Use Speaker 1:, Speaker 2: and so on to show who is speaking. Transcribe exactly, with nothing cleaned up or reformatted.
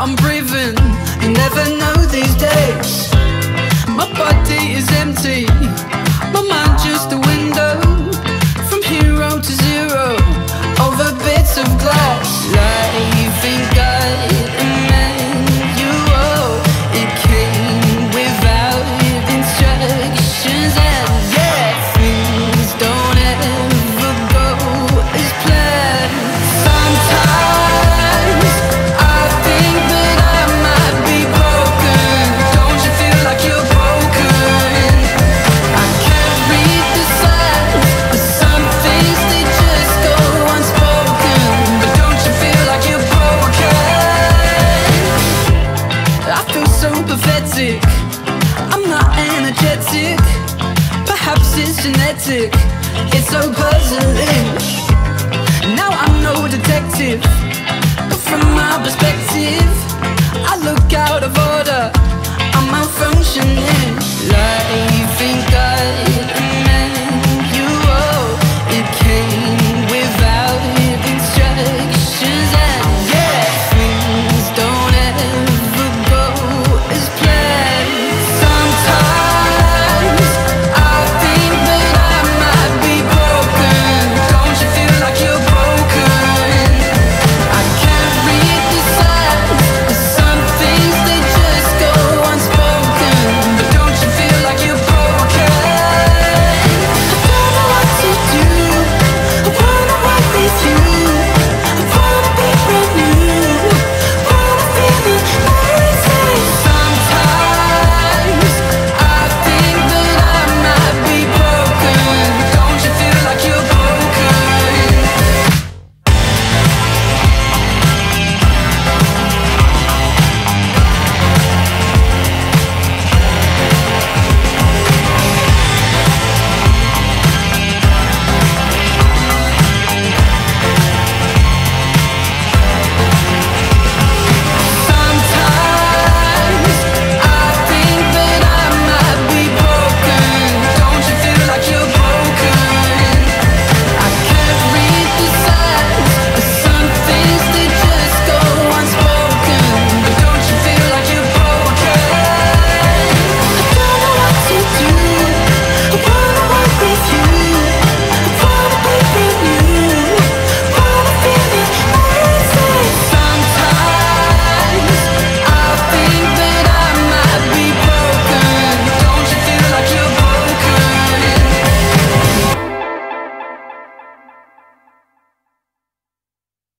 Speaker 1: I'm breathing, you never know these days. My body is empty, my mind just a window from hero to zero, over bits of glass. Life ain't got a manual, it came without instructions. And yeah, things don't ever go as planned. Sometimes I think that I might be broken. Don't you feel like you're broken? I can't read the signs, but some things they just go unspoken. But don't you feel like you're broken? I feel so pathetic, I'm not energetic. Perhaps it's genetic, it's so puzzling.